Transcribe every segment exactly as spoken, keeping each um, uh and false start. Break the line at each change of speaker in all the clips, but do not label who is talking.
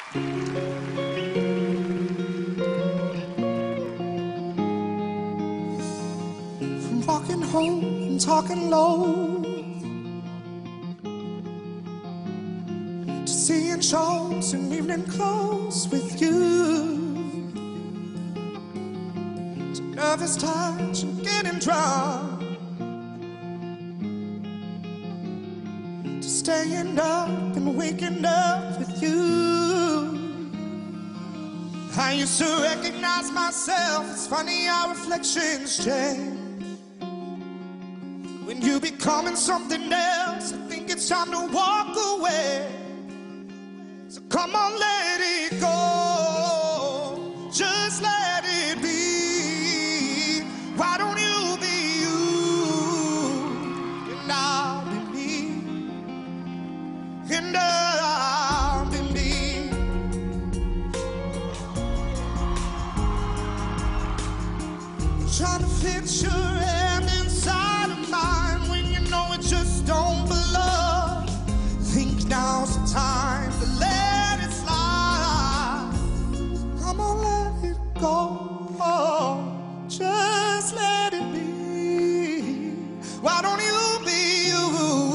From walking home and talking low to seeing shows in evening clothes with you, to nervous touch and getting drunk, to staying up and waking up with you. I used to recognize myself. It's funny how reflections change. When you becoming something else, I think it's time to walk away. So come on, let it go. Just let it be. Why don't you be you? And I'll be me. And I'll be me. Trying to fit your hand inside of mine when you know it just don't belong. Think now's the time to let it slide. Come on, let it go. Just let it be. Why don't you be you?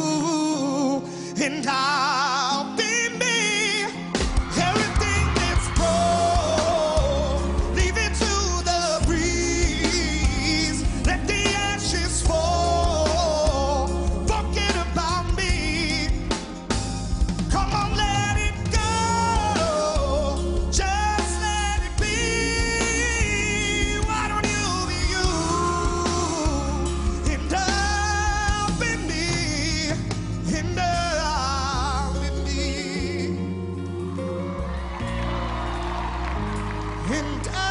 And I'll be me. Everything that's broke, leave it to the breeze. Let the ashes fall. Forget about me. Come on, let it go. Just let it be. Why don't you be you? And I'll be me. And I'll be me. And I